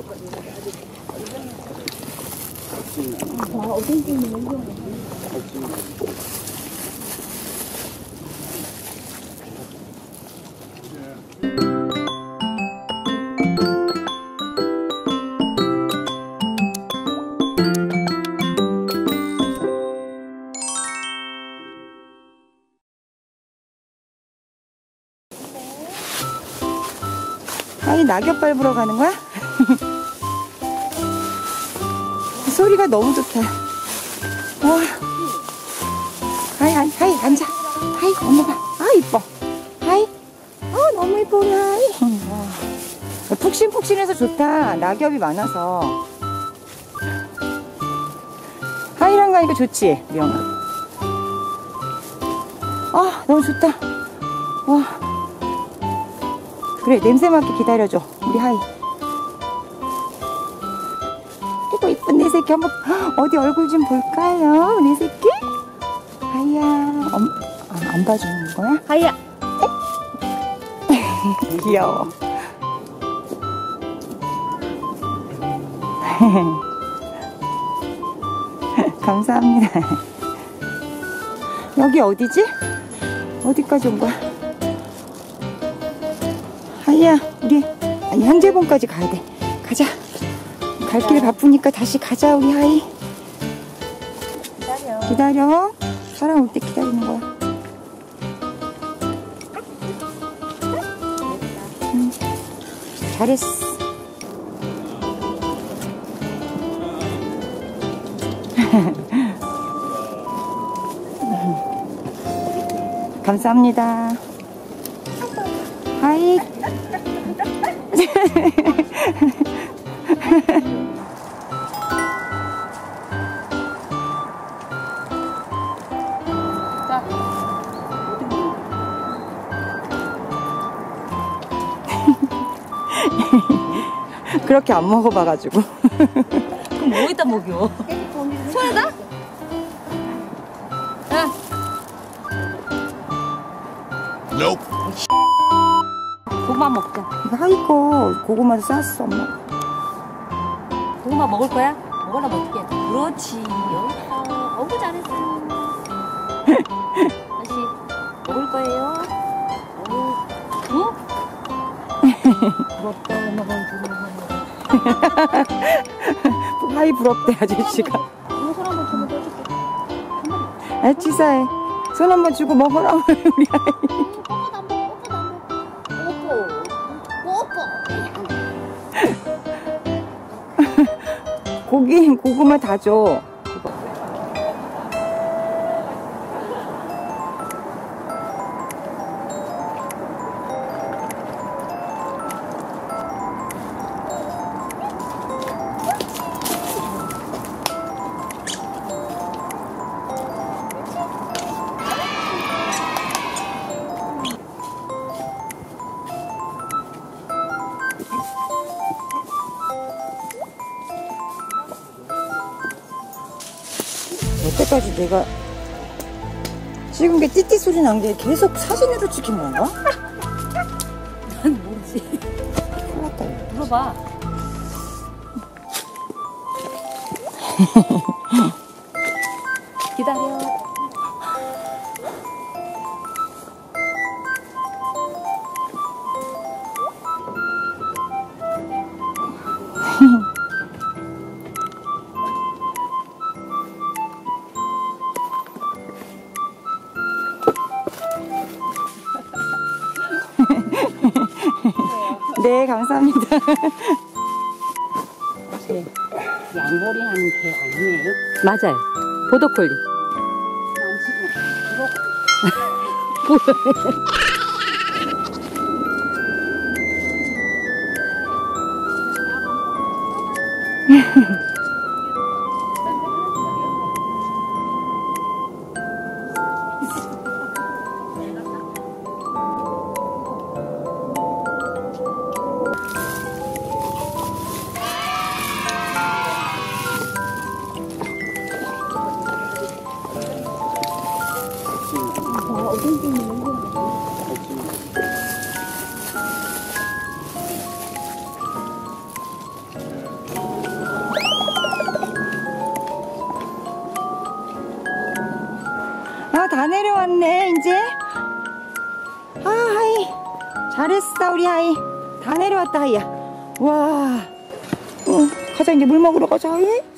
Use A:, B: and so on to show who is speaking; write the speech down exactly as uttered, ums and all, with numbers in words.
A: 아이, 낙엽 밟으러 가는 거야? 소리가 너무 좋다. 와. 하이, 하이, 하이, 앉아. 하이, 엄마가. 아, 이뻐. 하이. 어, 너무 이뻐, 하이. 와. 푹신푹신해서 좋다. 낙엽이 많아서. 하이랑 가니까 좋지, 미영아. 아, 너무 좋다. 와. 그래, 냄새 맡게 기다려줘, 우리 하이. 이거 이쁜 내 새끼 한번 어디 얼굴 좀 볼까요, 내 새끼? 하이야. 엄, 아, 안 봐주는 거야?
B: 하이야.
A: 귀여워. 감사합니다. 여기 어디지? 어디까지 온 거야? 하이야, 우리 아니 현재봉까지 가야 돼. 가자. 갈 길 바쁘니까 다시 가자, 우리 하이.
B: 기다려.
A: 기다려. 사람 올 때 기다리는 거야. 응. 잘했어. 감사합니다. 하이. 그렇게 안 먹어봐가지고.
B: 그럼 뭐에다 먹여? 손에다? 응.
C: Nope.
B: 고구마 먹자.
A: 이거 하이 거 고구마도 쌌어, 엄마.
B: 고구마 먹을 거야? 먹으려면 어떻게 해? 그렇지. 여기다. 어구, 잘했어. 다시 먹을 거예요. 어? 부럽다. 엄마가 부러워.
A: 하이 부럽대, 아저씨가.
B: 손 한번 주면 해줄게.
A: 아, 치사해. 손 한번 주고 먹으라, 우리 하이. 고기, 고구마 다 줘. 여태까지 내가 찍은 게 띠띠 소리 난 게 계속 사진으로 찍힌 건가?
B: 난 모르지.
A: 큰일 났다.
B: 물어봐. 기다려.
A: 네, 감사합니다.
B: 네. 양머리 하는 개 아니에요? 맞아요. 보더콜리.
A: 와, 어떤 게 있는 거야? 아, 다 내려왔네, 이제. 아, 하이. 잘했어, 우리 하이. 다 내려왔다, 하이야. 와. 응, 가자, 이제 물 먹으러 가자, 하이.